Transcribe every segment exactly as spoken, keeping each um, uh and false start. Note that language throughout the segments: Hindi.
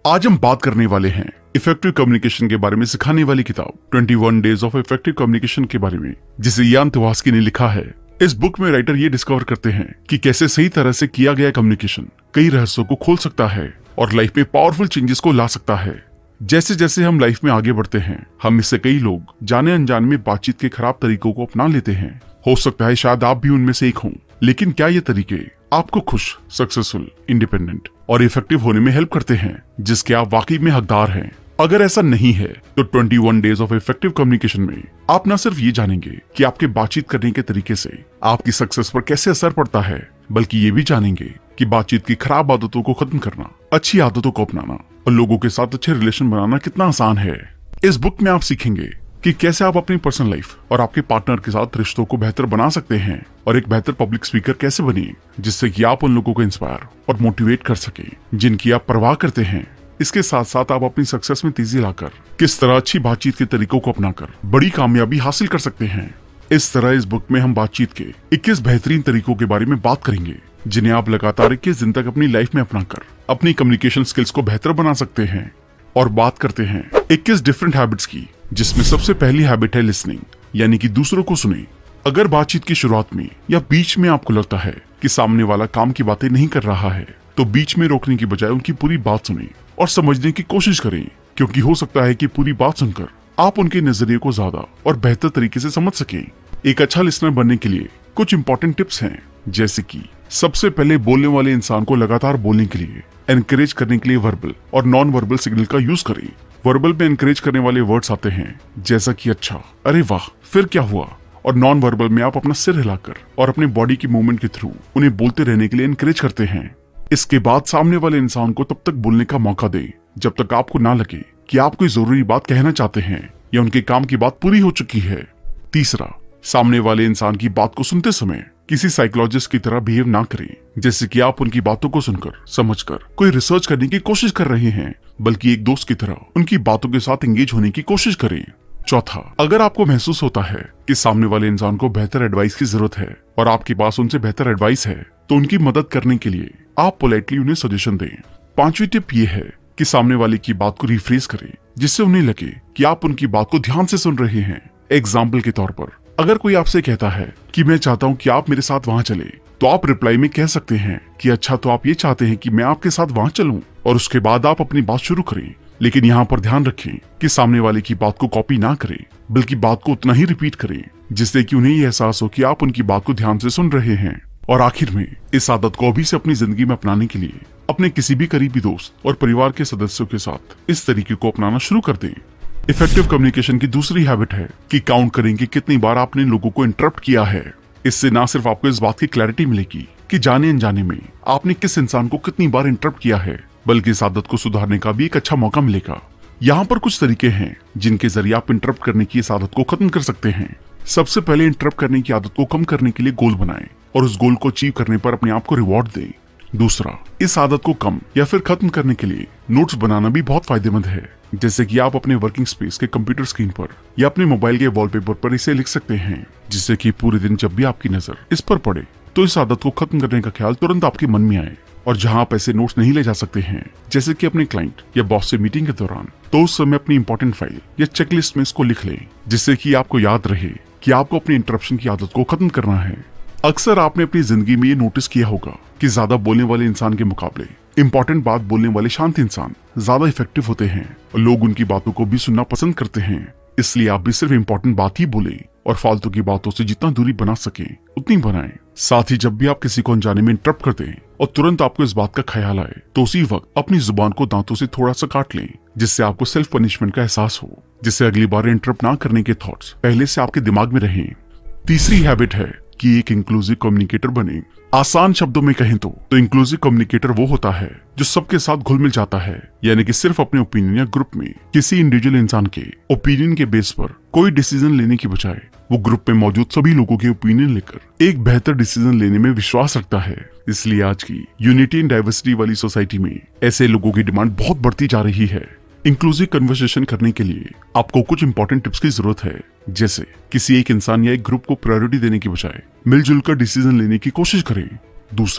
आज हम बात करने वाले हैं इफेक्टिव कम्युनिकेशन के बारे में सिखाने वाली किताब इक्कीस डेज ऑफ इफेक्टिव कम्युनिकेशन के बारे में, जिसे यान तुवास्की ने लिखा है। इस बुक में राइटर ये डिस्कवर करते हैं कि कैसे सही तरह से किया गया कम्युनिकेशन कई रहस्यों को खोल सकता है और लाइफ में पावरफुल चेंजेस को ला सकता है। जैसे जैसे हम लाइफ में आगे बढ़ते हैं, हम इससे कई लोग जाने अनजाने में बातचीत के खराब तरीकों को अपना लेते हैं। हो सकता है शायद आप भी उनमें से एक हों, लेकिन क्या ये तरीके आपको खुश, सक्सेसफुल, इंडिपेंडेंट और इफेक्टिव होने में हेल्प करते हैं, जिसके आप वाकई में हकदार हैं? अगर ऐसा नहीं है तो इक्कीस डेज ऑफ इफेक्टिव कम्युनिकेशन में आप न सिर्फ ये जानेंगे कि आपके बातचीत करने के तरीके से आपकी सक्सेस पर कैसे असर पड़ता है, बल्कि ये भी जानेंगे कि बातचीत की खराब आदतों को खत्म करना, अच्छी आदतों को अपनाना और लोगों के साथ अच्छे रिलेशन बनाना कितना आसान है। इस बुक में आप सीखेंगे कि कैसे आप अपनी पर्सनल लाइफ और आपके पार्टनर के साथ रिश्तों को बेहतर बना सकते हैं और एक बेहतर पब्लिक स्पीकर कैसे बने, जिससे कि आप उन लोगों को इंस्पायर और मोटिवेट कर सके जिनकी आप परवाह करते हैं। इसके साथ साथ आप अपनी सक्सेस में तेजी लाकर किस तरह अच्छी बातचीत के तरीकों को अपनाकर बड़ी कामयाबी हासिल कर सकते हैं। इस तरह इस बुक में हम बातचीत के इक्कीस बेहतरीन तरीकों के बारे में बात करेंगे, जिन्हें आप लगातार इक्कीस दिन तक अपनी लाइफ में अपनाकर अपनी कम्युनिकेशन स्किल्स को बेहतर बना सकते हैं। और बात करते हैं इक्कीस डिफरेंट हैबिट्स की, जिसमें सबसे पहली हैबिट है लिसनिंग, यानी कि दूसरों को सुने। अगर बातचीत की शुरुआत में या बीच में आपको लगता है कि सामने वाला काम की बातें नहीं कर रहा है, तो बीच में रोकने की बजाय उनकी पूरी बात सुने और समझने की कोशिश करें, क्योंकि हो सकता है कि पूरी बात सुनकर आप उनके नजरिए को ज्यादा और बेहतर तरीके से समझ सकें। एक अच्छा लिसनर बनने के लिए कुछ इंपॉर्टेंट टिप्स हैं, जैसे कि सबसे पहले बोलने वाले इंसान को लगातार बोलने के लिए एनकरेज करने के लिए वर्बल और नॉन वर्बल सिग्नल का यूज करें। वर्बल में एनकरेज करने वाले वर्ड्स आते हैं जैसा कि अच्छा, अरे वाह, फिर क्या हुआ, और नॉन वर्बल में आप अपना सिर हिलाकर और अपने बॉडी की मूवमेंट के थ्रू उन्हें बोलते रहने के लिए एनकरेज करते हैं। इसके बाद सामने वाले इंसान को तब तक बोलने का मौका दें जब तक आपको ना लगे कि आप कोई जरूरी बात कहना चाहते हैं या उनके काम की बात पूरी हो चुकी है। तीसरा, सामने वाले इंसान की बात को सुनते समय किसी साइकोलॉजिस्ट की तरह बिहेव ना करें, जैसे कि आप उनकी बातों को सुनकर, समझकर कोई रिसर्च करने की कोशिश कर रहे हैं, बल्कि एक दोस्त की तरह उनकी बातों के साथ एंगेज होने की कोशिश करें। चौथा, अगर आपको महसूस होता है कि सामने वाले इंसान को बेहतर एडवाइस की जरूरत है और आपके पास उनसे बेहतर एडवाइस है, तो उनकी मदद करने के लिए आप पोलाइटली उन्हें सजेशन दें। पांचवी टिप ये है कि सामने वाले की बात को रिफ्रेश करें, जिससे उन्हें लगे कि आप उनकी बात को ध्यान से सुन रहे हैं। एग्जाम्पल के तौर पर, अगर कोई आपसे कहता है कि मैं चाहता हूँ कि आप मेरे साथ वहाँ चले, तो आप रिप्लाई में कह सकते हैं कि अच्छा, तो आप ये चाहते हैं कि मैं आपके साथ वहाँ चलूं, और उसके बाद आप अपनी बात शुरू करें। लेकिन यहाँ पर ध्यान रखें कि सामने वाले की बात को कॉपी ना करें, बल्कि बात को उतना ही रिपीट करें जिससे कि उन्हें ये एहसास हो कि आप उनकी बात को ध्यान से सुन रहे हैं। और आखिर में, इस आदत को अभी से अपनी जिंदगी में अपनाने के लिए अपने किसी भी करीबी दोस्त और परिवार के सदस्यों के साथ इस तरीके को अपनाना शुरू कर दें। इफेक्टिव कम्युनिकेशन की दूसरी हैबिट है कि काउंट करें कि कितनी बार आपने लोगों को इंटरप्ट किया है। इससे न सिर्फ आपको इस बात की क्लैरिटी मिलेगी कि जाने अनजाने में आपने किस इंसान को कितनी बार इंटरप्ट किया है, बल्कि इस आदत को सुधारने का भी एक अच्छा मौका मिलेगा। यहाँ पर कुछ तरीके हैं जिनके जरिए आप इंटरप्ट करने की इस आदत को खत्म कर सकते हैं। सबसे पहले, इंटरप्ट करने की आदत को कम करने के लिए गोल बनाएं और उस गोल को अचीव करने पर अपने आप को रिवॉर्ड दें। दूसरा, इस आदत को कम या फिर खत्म करने के लिए नोट्स बनाना भी बहुत फायदेमंद है, जैसे कि आप अपने वर्किंग स्पेस के कंप्यूटर स्क्रीन पर या अपने मोबाइल के वॉलपेपर पर इसे लिख सकते हैं, जिससे कि पूरे दिन जब भी आपकी नजर इस पर पड़े, तो इस आदत को खत्म करने का ख्याल तुरंत आपके मन में आए। और जहां आप ऐसे नोट्स नहीं ले जा सकते हैं, जैसे कि अपने क्लाइंट या बॉस से मीटिंग के दौरान, तो उस समय अपनी इंपॉर्टेंट फाइल या चेकलिस्ट में इसको लिख लें, जिससे कि आपको याद रहे कि आपको अपनी इंटरप्शन की आदत को खत्म करना है। अक्सर आपने अपनी जिंदगी में ये नोटिस किया होगा कि ज्यादा बोलने वाले इंसान के मुकाबले इंपॉर्टेंट बात बोलने वाले शांत इंसान ज्यादा इफेक्टिव होते हैं और लोग उनकी बातों को भी सुनना पसंद करते हैं। इसलिए आप भी सिर्फ इंपॉर्टेंट बात ही बोलें और फालतू की बातों से जितना दूरी बना सके उतनी बनाएं। साथ ही जब भी आप किसी को अनजाने में इंटरप्ट कर दें और तुरंत आपको इस बात का ख्याल आए, तो उसी वक्त अपनी जुबान को दांतों से थोड़ा सा काट लें, जिससे आपको सेल्फ पनिशमेंट का एहसास हो, जिससे अगली बार इंटरप्ट ना करने के थॉट्स पहले से आपके दिमाग में रहें। तीसरी हैबिट है कि एक इंक्लूसिव कम्युनिकेटर बने। आसान शब्दों में कहें तो, तो इंक्लूसिव कम्युनिकेटर वो होता है जो सबके साथ घुल मिल जाता है, यानी कि सिर्फ अपने ओपिनियन या ग्रुप में किसी इंडिविजुअल इंसान के ओपिनियन के बेस पर कोई डिसीजन लेने की बजाय वो ग्रुप में मौजूद सभी लोगों के ओपिनियन लेकर एक बेहतर डिसीजन लेने में विश्वास रखता है। इसलिए आज की यूनिटी एंड डाइवर्सिटी वाली सोसाइटी में ऐसे लोगों की डिमांड बहुत बढ़ती जा रही है। इंक्लूसिव कन्वर्सेशन करने के लिए आपको कुछ इंपॉर्टेंट टिप्स की जरूरत है, जैसे किसी एक इंसान या एक ग्रुप को प्रायोरिटी देने की बजाय मिलजुल कर डिसीजन लेने की कोशिश करें। दूसरा,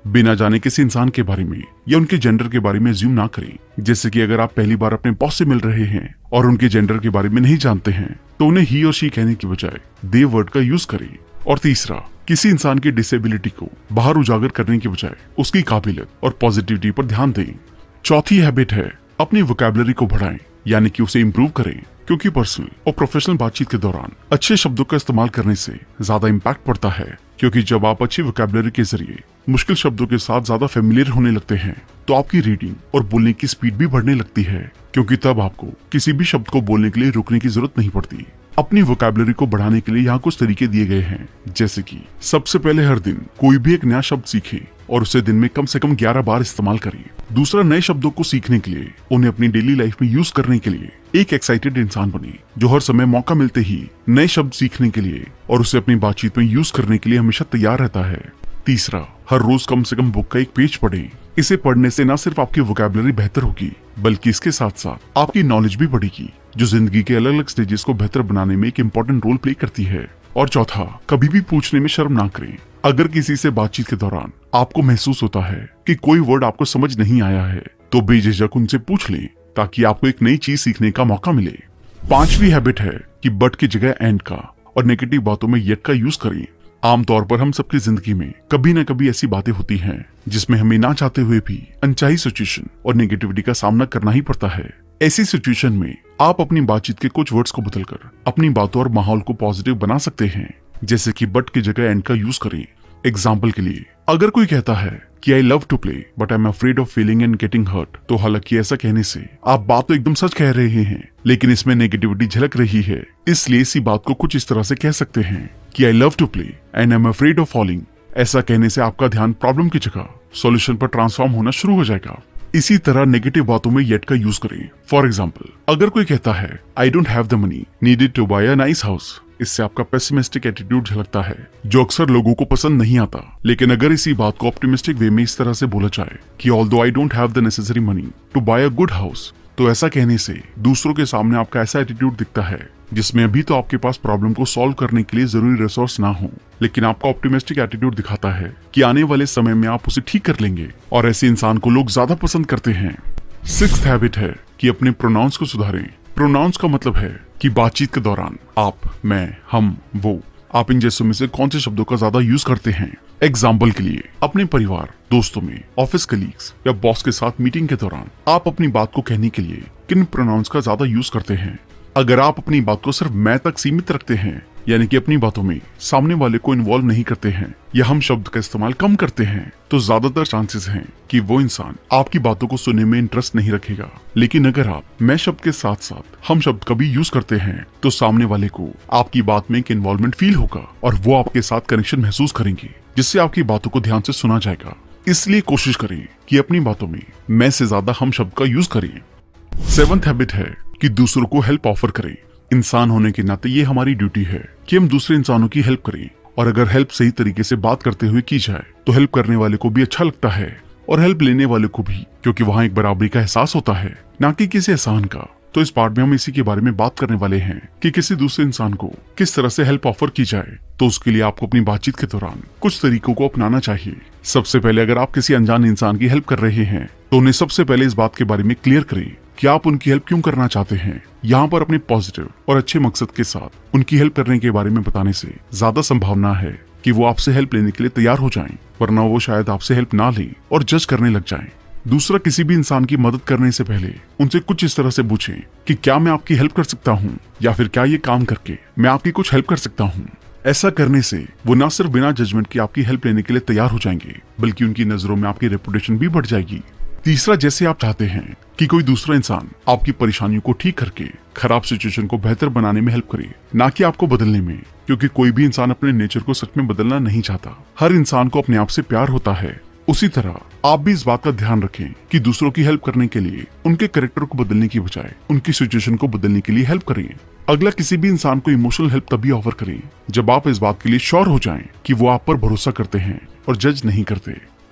बिना जाने किसी इंसान के बारे में या उनके जेंडर के बारे में अज्यूम ना करें। जैसे कि अगर आप पहली बार अपने बॉस से मिल रहे हैं और उनके जेंडर के बारे में नहीं जानते हैं तो उन्हें ही और शी कहने की बजाय दे वर्ड का यूज करें। और तीसरा, किसी इंसान की डिसेबिलिटी को बाहर उजागर करने की बजाय उसकी काबिलियत और पॉजिटिविटी पर ध्यान दें। चौथी हैबिट है अपनी वोकैबुलरी को बढ़ाएं, यानी कि उसे इम्प्रूव करें, क्योंकि पर्सनल और प्रोफेशनल बातचीत के दौरान अच्छे शब्दों का इस्तेमाल करने से ज्यादा इम्पैक्ट पड़ता है। क्योंकि जब आप अच्छी वोकैबुलरी के जरिए मुश्किल शब्दों के साथ ज्यादा फेमिलियर होने लगते हैं तो आपकी रीडिंग और बोलने की स्पीड भी बढ़ने लगती है, क्योंकि तब आपको किसी भी शब्द को बोलने के लिए रुकने की जरूरत नहीं पड़ती। अपनी वोकैबुलरी को बढ़ाने के लिए यहाँ कुछ तरीके दिए गए हैं, जैसे कि सबसे पहले हर दिन कोई भी एक नया शब्द सीखें और उसे दिन में कम से कम ग्यारह बार इस्तेमाल करें। दूसरा, नए शब्दों को सीखने के लिए उन्हें अपनी डेली लाइफ में यूज करने के लिए एक एक्साइटेड इंसान बने, जो हर समय मौका मिलते ही नए शब्द सीखने के लिए और उसे अपनी बातचीत में यूज करने के लिए हमेशा तैयार रहता है। तीसरा, हर रोज कम से कम बुक का एक पेज पढ़ें। इसे पढ़ने से न सिर्फ आपकी वोकैबुलरी बेहतर होगी बल्कि इसके साथ साथ आपकी नॉलेज भी बढ़ेगी, जो जिंदगी के अलग अलग स्टेजेस को बेहतर बनाने में एक इम्पोर्टेंट रोल प्ले करती है। और चौथा, कभी भी पूछने में शर्म ना करें। अगर किसी से बातचीत के दौरान आपको महसूस होता है कि कोई वर्ड आपको समझ नहीं आया है तो बेझिझक उनसे पूछ लें, ताकि आपको एक नई चीज सीखने का मौका मिले। पांचवी हैबिट है कि बट की जगह एंड का और नेगेटिव बातों में येट का यूज करें। आमतौर पर हम सबकी जिंदगी में कभी न कभी ऐसी बातें होती हैं जिसमें हमें ना चाहते हुए भी अनचाही सिचुएशन और नेगेटिविटी का सामना करना ही पड़ता है। ऐसी सिचुएशन में आप अपनी बातचीत के कुछ वर्ड्स को बदलकर अपनी बातों और माहौल को पॉजिटिव बना सकते हैं, जैसे कि बट की जगह एंड का यूज करें। एग्जाम्पल के लिए, अगर कोई कहता है कि I love to play but I am afraid of failing and getting hurt, तो हालांकि ऐसा कहने से आप बात तो एकदम सच कह रहे हैं, लेकिन इसमें नेगेटिविटी झलक रही है। इसलिए इसी बात को कुछ इस तरह से कह सकते हैं कि I love to play and I am afraid of falling. ऐसा कहने से आपका ध्यान प्रॉब्लम की जगह सॉल्यूशन पर ट्रांसफॉर्म होना शुरू हो जाएगा। इसी तरह नेगेटिव बातों में येट का यूज करें। फॉर एग्जाम्पल, अगर कोई कहता है I don't have the money needed to buy a nice house, इससे आपका पेसिमिस्टिक एटीट्यूड झलकता है, जो अक्सर लोगों को पसंद नहीं आता। लेकिन अगर इसी बात को ऑप्टिमिस्टिक वे में इस तरह से बोला जाए कि although I don't have the necessary money to buy a good house, तो ऐसा कहने से दूसरों के सामने आपका ऐसा एटीट्यूड दिखता है जिसमें अभी तो आपके पास प्रॉब्लम को सॉल्व करने के लिए जरूरी रिसोर्स ना हो, लेकिन आपका ऑप्टिमिस्टिक एटीट्यूड दिखाता है कि आने वाले समय में आप उसे ठीक कर लेंगे, और ऐसे इंसान को लोग ज्यादा पसंद करते हैं। सिक्स्थ हैबिट है कि अपने प्रोनाउंस को सुधारें। प्रोनाउंस का मतलब है कि बातचीत के दौरान आप, मैं, हम, वो, आप इन जैसों में से कौन से शब्दों का ज्यादा यूज करते हैं। एग्जाम्पल के लिए, अपने परिवार, दोस्तों में, ऑफिस कलीग्स या बॉस के साथ मीटिंग के दौरान आप अपनी बात को कहने के लिए किन प्रोनाउंस का ज्यादा यूज करते हैं। अगर आप अपनी बात को सिर्फ मैं तक सीमित रखते हैं, यानी कि अपनी बातों में सामने वाले को इन्वॉल्व नहीं करते हैं या हम शब्द का इस्तेमाल कम करते हैं, तो ज्यादातर चांसेस हैं कि वो इंसान आपकी बातों को सुनने में इंटरेस्ट नहीं रखेगा। लेकिन अगर आप मैं शब्द के साथ साथ हम शब्द का भी यूज करते हैं तो सामने वाले को आपकी बात में एक इन्वॉल्वमेंट फील होगा और वो आपके साथ कनेक्शन महसूस करेंगे, जिससे आपकी बातों को ध्यान से सुना जाएगा। इसलिए कोशिश करें कि अपनी बातों में मैं से ज्यादा हम शब्द का यूज करें। सेवंथ हैबिट है कि दूसरों को हेल्प ऑफर करें। इंसान होने के नाते ये हमारी ड्यूटी है कि हम दूसरे इंसानों की हेल्प करें, और अगर हेल्प सही तरीके से बात करते हुए की जाए तो हेल्प करने वाले को भी अच्छा लगता है और हेल्प लेने वाले को भी, क्योंकि वहाँ एक बराबरी का एहसास होता है, ना कि किसी एहसान का। तो इस पार्ट में हम इसी के बारे में बात करने वाले हैं कि किसी दूसरे इंसान को किस तरह से हेल्प ऑफर की जाए। तो उसके लिए आपको अपनी बातचीत के दौरान कुछ तरीकों को अपनाना चाहिए। सबसे पहले, अगर आप किसी अनजान इंसान की हेल्प कर रहे हैं तो उन्हें सबसे पहले इस बात के बारे में क्लियर करें कि आप उनकी हेल्प क्यों करना चाहते हैं। यहाँ पर अपने पॉजिटिव और अच्छे मकसद के साथ उनकी हेल्प करने के बारे में बताने से ज्यादा संभावना है कि वो आपसे हेल्प लेने के लिए तैयार हो जाएं, वरना वो शायद आपसे हेल्प ना लें और जज करने लग जाएं। दूसरा, किसी भी इंसान की मदद करने से पहले उनसे कुछ इस तरह से पूछें कि क्या मैं आपकी हेल्प कर सकता हूँ, या फिर क्या ये काम करके मैं आपकी कुछ हेल्प कर सकता हूँ। ऐसा करने से वो न सिर्फ बिना जजमेंट के आपकी हेल्प लेने के लिए तैयार हो जाएंगे, बल्कि उनकी नजरों में आपकी रेपुटेशन भी बढ़ जाएगी। तीसरा, जैसे आप चाहते हैं कि कोई दूसरा इंसान आपकी परेशानियों को ठीक करके खराब सिचुएशन को बेहतर बनाने में हेल्प करे, ना कि आपको बदलने में, क्योंकि कोई भी इंसान अपने नेचर को सच में बदलना नहीं चाहता। हर इंसान को अपने आप से प्यार होता है। उसी तरह आप भी इस बात का ध्यान रखें कि दूसरों की हेल्प करने के लिए उनके कैरेक्टर को बदलने की बजाय उनकी सिचुएशन को बदलने के लिए हेल्प करें। अगला, किसी भी इंसान को इमोशनल हेल्प तभी ऑफर करें जब आप इस बात के लिए श्योर हो जाएं कि वो आप पर भरोसा करते हैं और जज नहीं करते।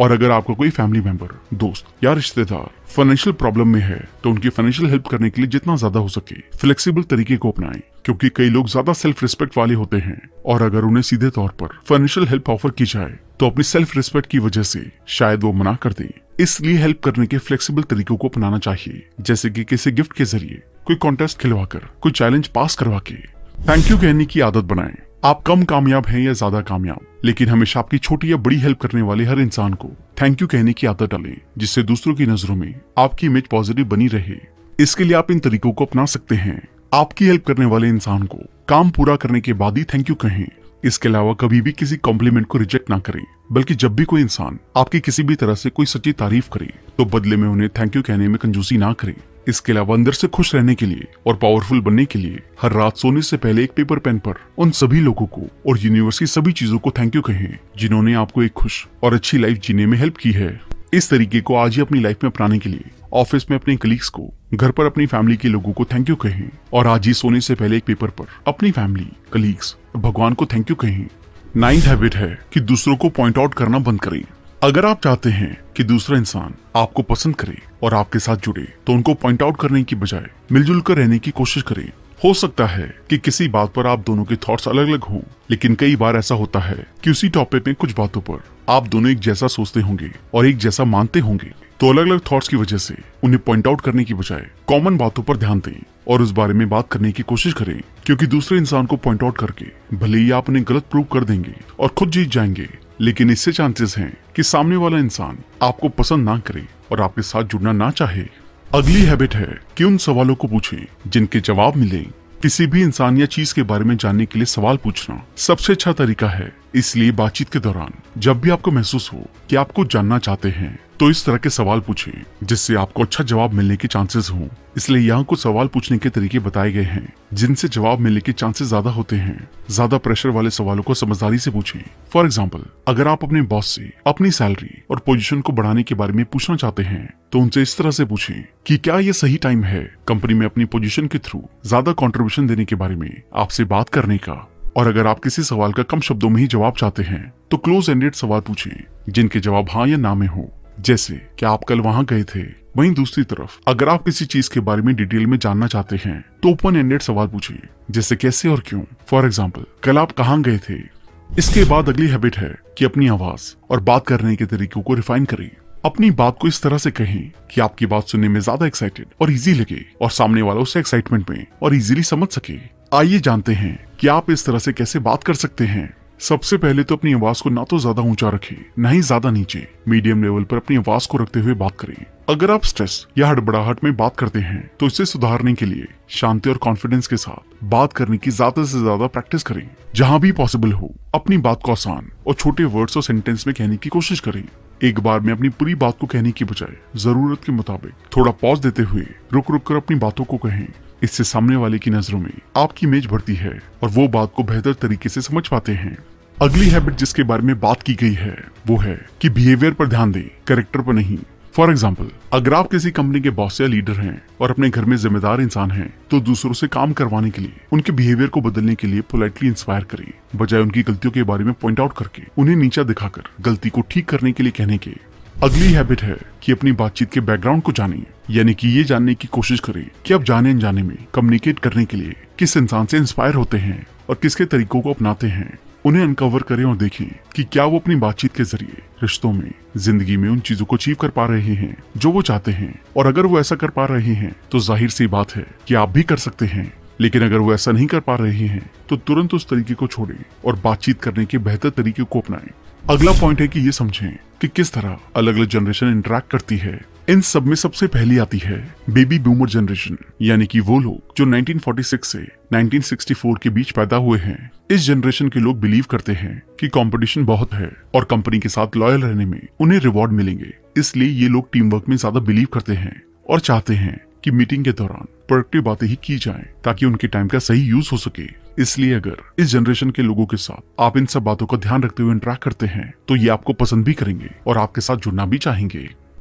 और अगर आपका कोई फैमिली मेंबर, दोस्त या रिश्तेदार फाइनेंशियल प्रॉब्लम में है तो उनकी फाइनेंशियल हेल्प करने के लिए जितना ज्यादा हो सके फ्लेक्सिबल तरीके को अपनाएं, क्योंकि कई लोग ज्यादा सेल्फ रिस्पेक्ट वाले होते हैं और अगर उन्हें सीधे तौर पर फाइनेंशियल हेल्प ऑफर की जाए तो अपनी सेल्फ रिस्पेक्ट की वजह से शायद वो मना कर दें। इसलिए हेल्प करने के फ्लेक्सिबल तरीकों को अपनाना चाहिए, जैसे कि किसी गिफ्ट के जरिए, कोई कॉन्टेस्ट खिलवाकर, कोई चैलेंज पास करवा के। थैंक यू कहने की आदत बनाएं। आप कम कामयाब हैं या ज्यादा कामयाब, लेकिन हमेशा आपकी छोटी या बड़ी हेल्प करने वाले हर इंसान को थैंक यू कहने की आदत डालें, जिससे दूसरों की नजरों में आपकी इमेज पॉजिटिव बनी रहे। इसके लिए आप इन तरीकों को अपना सकते हैं। आपकी हेल्प करने वाले इंसान को काम पूरा करने के बाद ही थैंक यू कहें। इसके अलावा कभी भी किसी कॉम्प्लीमेंट को रिजेक्ट ना करें, बल्कि जब भी कोई इंसान आपकी किसी भी तरह से कोई सच्ची तारीफ करे तो बदले में उन्हें थैंक यू कहने में कंजूसी ना करें। इसके अलावा अंदर से खुश रहने के लिए और पावरफुल बनने के लिए हर रात सोने से पहले एक पेपर पेन पर उन सभी लोगों को और यूनिवर्स की सभी चीजों को थैंक यू कहें जिन्होंने आपको एक खुश और अच्छी लाइफ जीने में हेल्प की है। इस तरीके को आज ही अपनी लाइफ में अपनाने के लिए ऑफिस में अपने कलीग्स को, घर पर अपनी फैमिली के लोगों को थैंक यू कहें और आज ही सोने से पहले एक पेपर पर अपनी फैमिली, कलीग्स और भगवान को थैंक यू कहें। नाइन्थ हैबिट है कि दूसरों को पॉइंट आउट करना बंद करें। अगर आप चाहते हैं कि दूसरा इंसान आपको पसंद करे और आपके साथ जुड़े तो उनको पॉइंट आउट करने की बजाय मिलजुल कर रहने की कोशिश करें। हो सकता है कि किसी बात पर आप दोनों के थॉट्स अलग अलग हों, लेकिन कई बार ऐसा होता है कि उसी टॉपिक में कुछ बातों पर आप दोनों एक जैसा सोचते होंगे और एक जैसा मानते होंगे। तो अलग अलग थॉट्स की वजह से उन्हें पॉइंट आउट करने की बजाय कॉमन बातों पर ध्यान दें और उस बारे में बात करने की कोशिश करें, क्योंकि दूसरे इंसान को पॉइंट आउट करके भले ही आप उन्हें गलत प्रूव कर देंगे और खुद जीत जाएंगे, लेकिन इससे चांसेस हैं कि सामने वाला इंसान आपको पसंद ना करे और आपके साथ जुड़ना ना चाहे। अगली हैबिट है कि उन सवालों को पूछें जिनके जवाब मिले। किसी भी इंसान या चीज के बारे में जानने के लिए सवाल पूछना सबसे अच्छा तरीका है। इसलिए बातचीत के दौरान जब भी आपको महसूस हो कि आपको जानना चाहते हैं तो इस तरह के सवाल पूछें जिससे आपको अच्छा जवाब मिलने के चांसेस हों। इसलिए यहाँ कुछ सवाल पूछने के तरीके बताए गए हैं जिनसे जवाब मिलने के चांसेस ज्यादा होते हैं। ज्यादा प्रेशर वाले सवालों को समझदारी से पूछें। फॉर एग्जाम्पल, अगर आप अपने बॉस से अपनी सैलरी और पोजीशन को बढ़ाने के बारे में पूछना चाहते हैं तो उनसे इस तरह से पूछें कि क्या ये सही टाइम है कंपनी में अपनी पोजीशन के थ्रू ज्यादा कंट्रीब्यूशन देने के बारे में आपसे बात करने का। और अगर आप किसी सवाल का कम शब्दों में ही जवाब चाहते हैं तो क्लोज एंडेड सवाल पूछें जिनके जवाब हाँ या ना में हो, जैसे क्या आप कल वहां गए थे। वहीं दूसरी तरफ अगर आप किसी चीज के बारे में डिटेल में जानना चाहते हैं तो ओपन एंडेड सवाल पूछें, जैसे कैसे और क्यों। फॉर एग्जाम्पल, कल आप कहाँ गए थे। इसके बाद अगली हैबिट है कि अपनी आवाज और बात करने के तरीकों को रिफाइन करें। अपनी बात को इस तरह से कहें कि आपकी बात सुनने में ज्यादा एक्साइटेड और इजी लगे और सामने वाला उसे एक्साइटमेंट में और इजीली समझ सके। आइए जानते हैं कि आप इस तरह से कैसे बात कर सकते हैं। सबसे पहले तो अपनी आवाज को ना तो ज्यादा ऊंचा रखें, ना ही ज्यादा नीचे। मीडियम लेवल पर अपनी आवाज को रखते हुए बात करें। अगर आप स्ट्रेस या हड़बड़ाहट में बात करते हैं तो इसे सुधारने के लिए शांति और कॉन्फिडेंस के साथ बात करने की ज्यादा से ज्यादा प्रैक्टिस करें। जहां भी पॉसिबल हो अपनी बात को आसान और छोटे वर्ड्स और सेंटेंस में कहने की कोशिश करें। एक बार में अपनी पूरी बात को कहने की बजाय जरूरत के मुताबिक थोड़ा पॉज देते हुए रुक रुक कर अपनी बातों को कहें। इससे सामने वाले की नजरों में आपकी इमेज बढ़ती है और वो बात को बेहतर तरीके से समझ पाते हैं। अगली हैबिट जिसके बारे में बात की गई है वो है कि बिहेवियर पर ध्यान दें, कैरेक्टर पर नहीं। फॉर एग्जाम्पल, अगर आप किसी कंपनी के बॉस या लीडर हैं और अपने घर में जिम्मेदार इंसान हैं तो दूसरों से काम करवाने के लिए उनके बिहेवियर को बदलने के लिए पोलाइटली इंस्पायर करें, बजाय उनकी गलतियों के बारे में पॉइंट आउट करके उन्हें नीचा दिखाकर गलती को ठीक करने के लिए कहने के। अगली हैबिट है कि अपनी बातचीत के बैकग्राउंड को जानें, यानी कि ये जानने की कोशिश करें कि आप जाने अनजाने में कम्युनिकेट करने के लिए किस इंसान से इंस्पायर होते हैं और किसके तरीकों को अपनाते हैं। उन्हें अनकवर करें और देखें कि क्या वो अपनी बातचीत के जरिए रिश्तों में, जिंदगी में उन चीजों को अचीव कर पा रहे हैं जो वो चाहते हैं। और अगर वो ऐसा कर पा रहे हैं तो जाहिर सी बात है कि आप भी कर सकते हैं। लेकिन अगर वो ऐसा नहीं कर पा रहे हैं तो तुरंत उस तरीके को छोड़ें और बातचीत करने के बेहतर तरीके को अपनाएं। अगला पॉइंट है कि ये समझें कि किस तरह अलग अलग जनरेशन इंटरेक्ट करती है। इन सब में सबसे पहली आती है बेबी बूमर जनरेशन, यानी कि वो लोग जो नाइनटीन फोर्टी सिक्स से नाइनटीन सिक्सटी फोर के बीच पैदा हुए हैं। इस जनरेशन के लोग बिलीव करते हैं कि कंपटीशन बहुत है और कंपनी के साथ लॉयल रहने में उन्हें रिवॉर्ड मिलेंगे। इसलिए ये लोग टीम वर्क में ज्यादा बिलीव करते हैं और चाहते हैं कि मीटिंग के दौरान प्रोडक्टिव बातें ही की जाएं ताकि उनके टाइम का सही यूज हो सके। इसलिए अगर इस जनरेशन के लोगों के साथ आप इन सब बातों का ध्यान रखते हुए इंटरेक्ट करते हैं तो ये आपको पसंद भी करेंगे और आपके साथ जुड़ना भी चाहेंगे।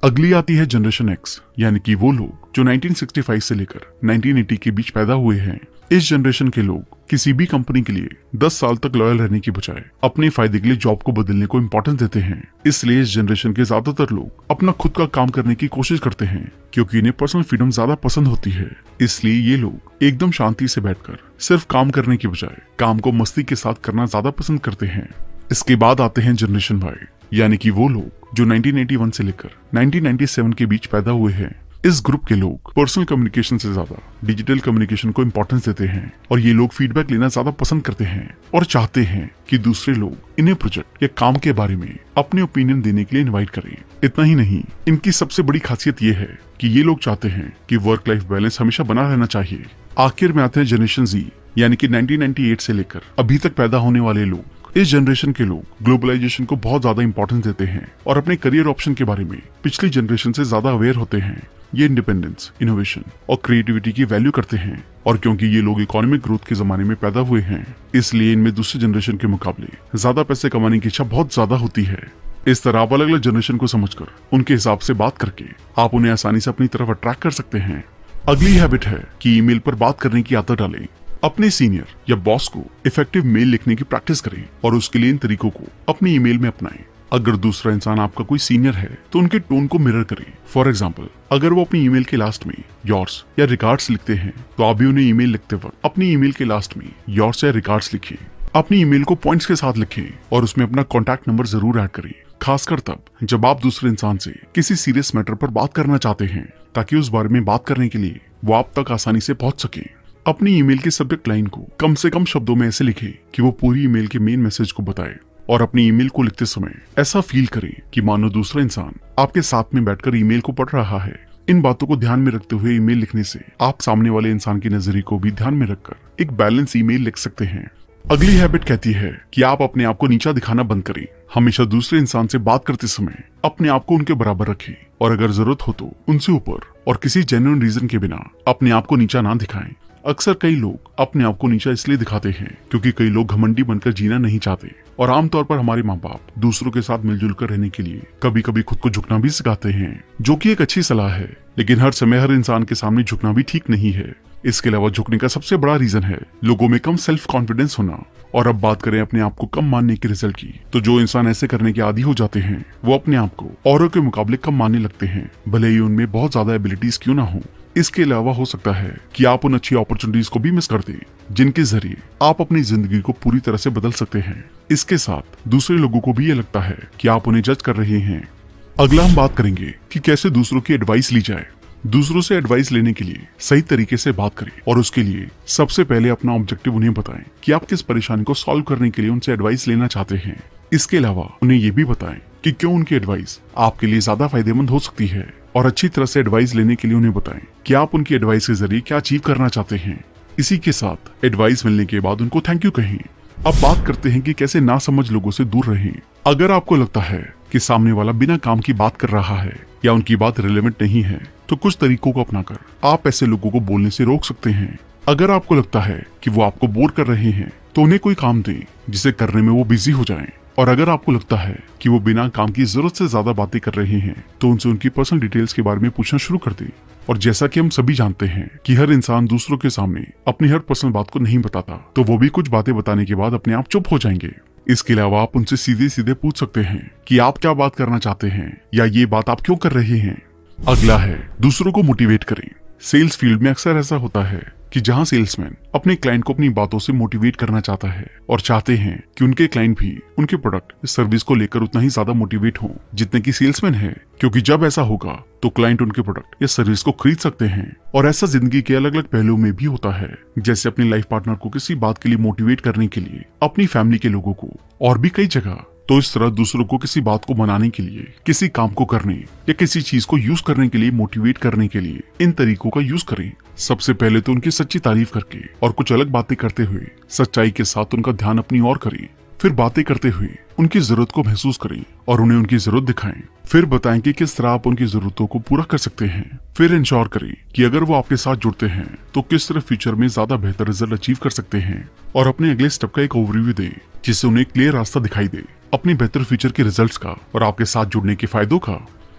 अगली आती है जनरेशन एक्स, यानी कि वो लोग जो नाइनटीन सिक्सटी फाइव से लेकर नाइनटीन एटी के बीच पैदा हुए हैं। इस जनरेशन के लोग किसी भी कंपनी के लिए दस साल तक लॉयल रहने की बजाय अपने फायदे के लिए जॉब को बदलने को इम्पोर्टेंस देते हैं। इसलिए इस जनरेशन के ज्यादातर लोग अपना खुद का काम करने की कोशिश करते हैं, क्योंकि इन्हें पर्सनल फ्रीडम ज्यादा पसंद होती है। इसलिए ये लोग एकदम शांति से बैठकर सिर्फ काम करने की बजाय काम को मस्ती के साथ करना ज्यादा पसंद करते हैं। इसके बाद आते हैं जनरेशन वाई, यानी कि वो लोग जो नाइनटीन एटी वन से लेकर नाइनटीन नाइंटी सेवन के बीच पैदा हुए हैं। इस ग्रुप के लोग पर्सनल कम्युनिकेशन से ज्यादा डिजिटल कम्युनिकेशन को इम्पोर्टेंस देते हैं, और ये लोग फीडबैक लेना ज्यादा पसंद करते हैं और चाहते हैं कि दूसरे लोग इन्हें प्रोजेक्ट या काम के बारे में अपने ओपिनियन देने के लिए इनवाइट करें। इतना ही नहीं, इनकी सबसे बड़ी खासियत ये है कि ये लोग चाहते हैं कि वर्क लाइफ बैलेंस हमेशा बना रहना चाहिए। आखिर में आते हैं जनरेशन जी, यानी कि नाइनटीन नाइंटी एट से लेकर अभी तक पैदा होने वाले लोग। इस जनरेशन के लोग ग्लोबलाइजेशन को बहुत ज्यादा इंपॉर्टेंस देते हैं और अपने करियर ऑप्शन के बारे में पिछली जनरेशन से ज्यादा अवेयर होते हैं। ये इंडिपेंडेंस, इनोवेशन और क्रिएटिविटी की वैल्यू करते हैं, और क्योंकि ये लोग इकोनॉमिक ग्रोथ के जमाने में पैदा हुए हैं, इसलिए इनमें दूसरी जनरेशन के मुकाबले ज्यादा पैसे कमाने की इच्छा बहुत ज्यादा होती है। इस तरह आप अलग अलग जनरेशन को समझकर उनके हिसाब से बात करके आप उन्हें आसानी से अपनी तरफ अट्रैक्ट कर सकते हैं। अगली हैबिट है कि ईमेल पर बात करने की आदत डालें। अपने सीनियर या बॉस को इफेक्टिव मेल लिखने की प्रैक्टिस करें और उसके लिए इन तरीकों को अपनी ईमेल में अपनाएं। अगर दूसरा इंसान आपका कोई सीनियर है तो उनके टोन को मिरर करें। फॉर एग्जाम्पल, अगर वो अपनी ईमेल के लास्ट में योर्स या रिगार्ड्स लिखते हैं तो आप भी उन्हें ईमेल लिखते वक्त अपनी ईमेल के लास्ट में योर्स या रिगार्ड्स लिखें। अपनी ईमेल को पॉइंट्स के साथ लिखें और उसमें अपना कॉन्टैक्ट नंबर जरूर ऐड करें, खासकर तब जब आप दूसरे इंसान से किसी सीरियस मैटर पर बात करना चाहते हैं, ताकि उस बारे में बात करने के लिए वो आप तक आसानी से पहुंच सके। अपनी ईमेल के सब्जेक्ट लाइन को कम से कम शब्दों में ऐसे लिखें कि वो पूरी ईमेल के मेन मैसेज को बताए, और अपनी ईमेल को लिखते समय ऐसा फील करें कि मानो दूसरा इंसान आपके साथ में बैठकर ईमेल को पढ़ रहा है। इन बातों को ध्यान में रखते हुए ईमेल लिखने से आप सामने वाले इंसान की नजरिए को भी ध्यान में रखकर एक बैलेंस ईमेल लिख सकते हैं। अगली हैबिट कहती है कि आप अपने आप को नीचा दिखाना बंद करें। हमेशा दूसरे इंसान से बात करते समय अपने आप को उनके बराबर रखें, और अगर जरूरत हो तो उनसे ऊपर, और किसी जेन्युइन रीजन के बिना अपने आप को नीचा ना दिखाएं। अक्सर कई लोग अपने आप को नीचा इसलिए दिखाते हैं क्योंकि कई लोग घमंडी बनकर जीना नहीं चाहते, और आमतौर पर हमारे माँ बाप दूसरों के साथ मिलजुल कर रहने के लिए कभी कभी खुद को झुकना भी सिखाते हैं, जो कि एक अच्छी सलाह है। लेकिन हर समय हर इंसान के सामने झुकना भी ठीक नहीं है। इसके अलावा झुकने का सबसे बड़ा रीजन है लोगों में कम सेल्फ कॉन्फिडेंस होना। और अब बात करें अपने आप को कम मानने के रिजल्ट की, तो जो इंसान ऐसे करने के आदी हो जाते हैं वो अपने आप को औरों के मुकाबले कम मानने लगते हैं, भले ही उनमें बहुत ज्यादा एबिलिटीज क्यों ना हो। इसके अलावा हो सकता है कि आप उन अच्छी अपॉर्चुनिटीज को भी मिस कर दें जिनके जरिए आप अपनी जिंदगी को पूरी तरह से बदल सकते हैं। इसके साथ दूसरे लोगों को भी ये लगता है कि आप उन्हें जज कर रहे हैं। अगला हम बात करेंगे कि कैसे दूसरों की एडवाइस ली जाए। दूसरों से एडवाइस लेने के लिए सही तरीके से बात करें, और उसके लिए सबसे पहले अपना ऑब्जेक्टिव उन्हें बताएं कि आप किस परेशानी को सॉल्व करने के लिए उनसे एडवाइस लेना चाहते हैं। इसके अलावा उन्हें ये भी बताएं कि क्यों उनकी एडवाइस आपके लिए ज्यादा फायदेमंद हो सकती है, और अच्छी तरह से एडवाइस लेने के लिए उन्हें बताएं कि आप उनकी एडवाइस के जरिए क्या अचीव करना चाहते हैं। इसी के साथ एडवाइस मिलने के बाद उनको थैंक यू कहें। अब बात करते हैं कि कैसे नासमझ लोगों से दूर रहें। अगर आपको लगता है कि सामने वाला बिना काम की बात कर रहा है या उनकी बात रिलेवेंट नहीं है, तो कुछ तरीकों को अपनाकर आप ऐसे लोगों को बोलने से रोक सकते हैं। अगर आपको लगता है कि वो आपको बोर कर रहे हैं, तो उन्हें कोई काम दें जिसे करने में वो बिजी हो जाएं। और अगर आपको लगता है कि वो बिना काम की जरूरत से ज्यादा बातें कर रहे हैं, तो उनसे उनकी पर्सनल डिटेल्स के बारे में पूछना शुरू कर दें। और जैसा कि हम सभी जानते हैं कि हर इंसान दूसरों के सामने अपनी हर पर्सनल बात को नहीं बताता, तो वो भी कुछ बातें बताने के बाद अपने आप चुप हो जाएंगे। इसके अलावा आप उनसे सीधे सीधे पूछ सकते हैं कि आप क्या बात करना चाहते हैं, या ये बात आप क्यों कर रहे हैं। अगला है दूसरों को मोटिवेट करें। सेल्स फील्ड में अक्सर ऐसा होता है कि जहां सेल्समैन अपने क्लाइंट को अपनी बातों से मोटिवेट करना चाहता है, और चाहते हैं कि उनके क्लाइंट भी उनके प्रोडक्ट सर्विस को लेकर उतना ही ज्यादा मोटिवेट हो जितने की सेल्समैन है, क्योंकि जब ऐसा होगा तो क्लाइंट उनके प्रोडक्ट या सर्विस को खरीद सकते हैं। और ऐसा जिंदगी के अलग अलग पहलुओं में भी होता है, जैसे अपनी लाइफ पार्टनर को किसी बात के लिए मोटिवेट करने के लिए, अपनी फैमिली के लोगों को, और भी कई जगह। तो इस तरह दूसरों को किसी बात को बनाने के लिए, किसी काम को करने या किसी चीज को यूज करने के लिए मोटिवेट करने के लिए इन तरीकों का यूज करें। सबसे पहले तो उनकी सच्ची तारीफ करके और कुछ अलग बातें करते हुए सच्चाई के साथ उनका ध्यान अपनी ओर करें। फिर बातें करते हुए उनकी जरूरत को महसूस करें और उन्हें उनकी जरूरत दिखाएं। फिर बताएं कि किस तरह आप उनकी जरूरतों को पूरा कर सकते हैं। फिर इंश्योर करें कि अगर वो आपके साथ जुड़ते हैं तो किस तरह फ्यूचर में ज्यादा बेहतर रिजल्ट अचीव कर सकते हैं, और अपने अगले स्टेप का एक ओवरव्यू दें जिससे उन्हें क्लियर रास्ता दिखाई दे अपने बेहतर फ्यूचर के रिजल्ट्स का और आपके साथ जुड़ने के फायदों का।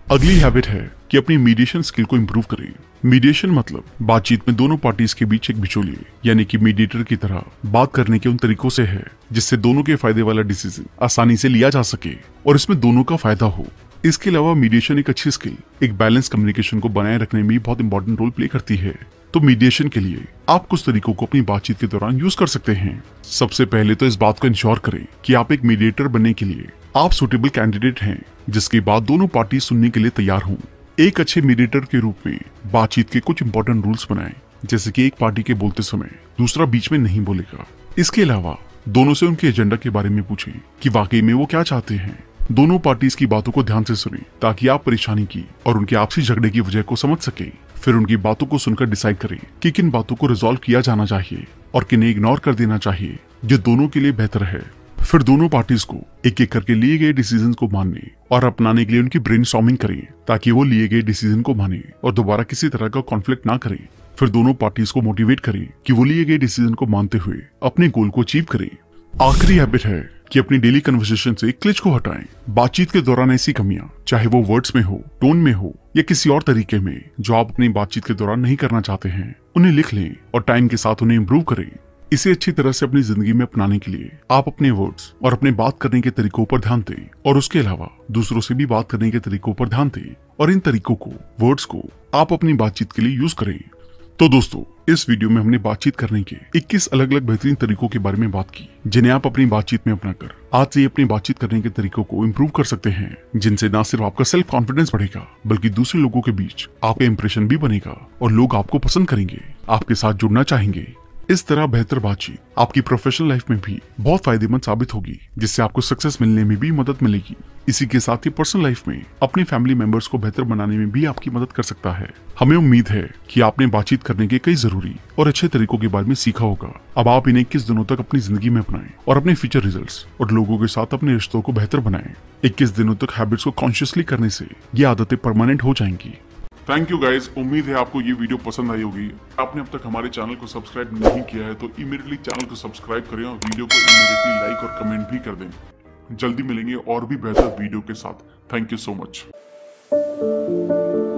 अगली हैबिट है कि अपनी मीडिएशन स्किल को इंप्रूव करें। मीडिएशन मतलब बातचीत में दोनों पार्टीज के बीच एक बिचौलिए यानी कि मीडिएटर की तरह बात करने के उन तरीकों से है जिससे दोनों के फायदे वाला डिसीजन आसानी से लिया जा सके और इसमें दोनों का फायदा हो। इसके अलावा मीडिएशन एक अच्छी स्किल एक बैलेंस कम्युनिकेशन को बनाए रखने में भी बहुत इंपॉर्टेंट रोल प्ले करती है। तो मीडिएशन के लिए आप कुछ तरीकों को अपनी बातचीत के दौरान यूज कर सकते हैं। सबसे पहले तो इस बात को इंश्योर करें कि आप एक मीडिएटर बनने के लिए आप सुटेबल कैंडिडेट हैं, जिसके बाद दोनों पार्टी सुनने के लिए तैयार हों। एक अच्छे मीडिएटर के रूप में बातचीत के कुछ इंपॉर्टेंट रूल्स बनाएं, जैसे कि एक पार्टी के बोलते समय दूसरा बीच में नहीं बोलेगा। इसके अलावा दोनों से उनके एजेंडा के बारे में पूछें कि वाकई में वो क्या चाहते हैं। दोनों पार्टीज की बातों को ध्यान से सुनें ताकि आप परेशानी की और उनके आपसी झगड़े की वजह को समझ सके। फिर उनकी बातों को सुनकर डिसाइड करें कि किन बातों को रिजॉल्व किया जाना चाहिए और किन्हें इग्नोर कर देना चाहिए, जो दोनों के लिए बेहतर है। फिर दोनों पार्टीज को एक एक करके लिए गए डिसीजन को मानने और अपनाने के लिए उनकी ब्रेनस्टॉर्मिंग करें ताकि वो लिए गए डिसीजन को माने और दोबारा किसी तरह का कॉन्फ्लिक्ट ना करें। फिर दोनों पार्टीज को मोटिवेट करें कि वो लिए गए डिसीजन को मानते हुए अपने गोल को अचीव करें। आखिरी हैबिट है कि अपनी डेली कन्वर्सेशन से क्लिच को हटाएं। बातचीत के दौरान ऐसी कमियां, चाहे वो वर्ड्स में हो, टोन में हो या किसी और तरीके में, जो आप अपनी बातचीत के दौरान नहीं करना चाहते हैं, उन्हें लिख लें और टाइम के साथ उन्हें इम्प्रूव करें। इसे अच्छी तरह से अपनी जिंदगी में अपनाने के लिए आप अपने वर्ड्स और अपने बात करने के तरीकों पर ध्यान दें और उसके अलावा दूसरों से भी बात करने के तरीकों पर ध्यान दें और इन तरीकों को, वर्ड्स को आप अपनी बातचीत के लिए यूज करें। तो दोस्तों, इस वीडियो में हमने बातचीत करने के इक्कीस अलग अलग बेहतरीन तरीकों के बारे में बात की, जिन्हें आप अपनी बातचीत में अपनाकर आज से अपनी बातचीत करने के तरीकों को इम्प्रूव कर सकते हैं, जिनसे न सिर्फ आपका सेल्फ कॉन्फिडेंस बढ़ेगा बल्कि दूसरे लोगों के बीच आपका इंप्रेशन भी बनेगा और लोग आपको पसंद करेंगे, आपके साथ जुड़ना चाहेंगे। इस तरह बेहतर बातचीत आपकी प्रोफेशनल लाइफ में भी बहुत फायदेमंद साबित होगी, जिससे आपको सक्सेस मिलने में भी मदद मिलेगी। इसी के साथ ही पर्सनल लाइफ में अपने फैमिली मेंबर्स को बेहतर बनाने में भी आपकी मदद कर सकता है। हमें उम्मीद है कि आपने बातचीत करने के कई जरूरी और अच्छे तरीकों के बारे में सीखा होगा। अब आप इन्हें इक्कीस दिनों तक अपनी जिंदगी में अपनाएं और अपने फ्यूचर रिजल्ट्स और लोगों के साथ अपने रिश्तों को बेहतर बनाएं। इक्कीस दिनों तक हैबिट्स को कॉन्शियसली करने से ये आदतें परमानेंट हो जाएंगी। थैंक यू गाइज, उम्मीद है आपको ये वीडियो पसंद आई होगी। आपने अब तक हमारे चैनल को सब्सक्राइब नहीं किया है तो इमीडिएटली चैनल को सब्सक्राइब करें और वीडियो को इमीडिएटली लाइक और कमेंट भी कर दें। जल्दी मिलेंगे और भी बेहतर वीडियो के साथ। Thank you so much.